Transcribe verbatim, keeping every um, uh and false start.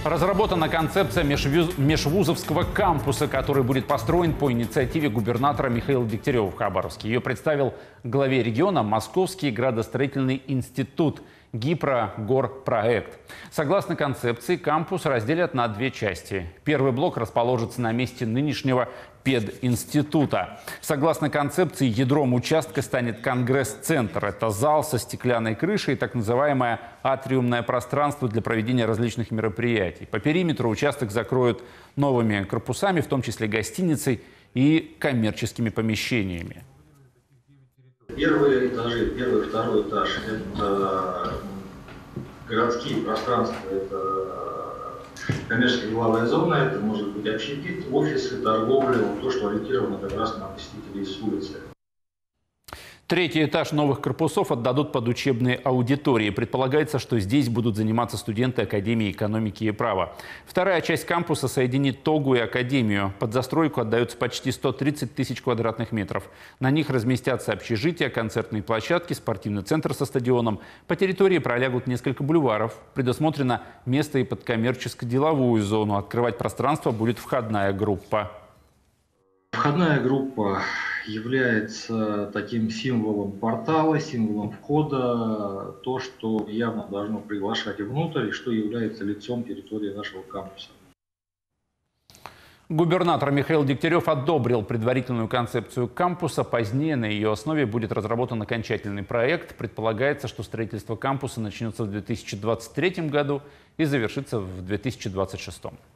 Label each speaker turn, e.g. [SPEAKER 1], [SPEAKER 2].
[SPEAKER 1] Разработана концепция межвуз- межвузовского кампуса, который будет построен по инициативе губернатора Михаила Дегтярева в Хабаровске. Ее представил главе региона Московский градостроительный институт «Гипрогорпроект». Согласно концепции, кампус разделят на две части. Первый блок расположится на месте нынешнего пединститута. Согласно концепции, ядром участка станет Конгресс-центр. Это зал со стеклянной крышей и так называемое атриумное пространство для проведения различных мероприятий. По периметру участок закроют новыми корпусами, в том числе гостиницей и коммерческими помещениями.
[SPEAKER 2] Первые этажи, первый и второй этаж – это городские пространства, это коммерческая деловая зона, это может быть общепит, офисы, торговля, вот то, что ориентировано как раз на посетителей с улицы.
[SPEAKER 1] Третий этаж новых корпусов отдадут под учебные аудитории. Предполагается, что здесь будут заниматься студенты Академии экономики и права. Вторая часть кампуса соединит ТОГУ и Академию. Под застройку отдаются почти сто тридцать тысяч квадратных метров. На них разместятся общежития, концертные площадки, спортивный центр со стадионом. По территории пролягут несколько бульваров. Предусмотрено место и под коммерческо-деловую зону. Открывать пространство будет входная группа.
[SPEAKER 2] Входная группа является таким символом портала, символом входа, то, что явно должно приглашать внутрь, и что является лицом территории нашего кампуса.
[SPEAKER 1] Губернатор Михаил Дегтярев одобрил предварительную концепцию кампуса. Позднее на ее основе будет разработан окончательный проект. Предполагается, что строительство кампуса начнется в две тысячи двадцать третьем году и завершится в две тысячи двадцать шестом.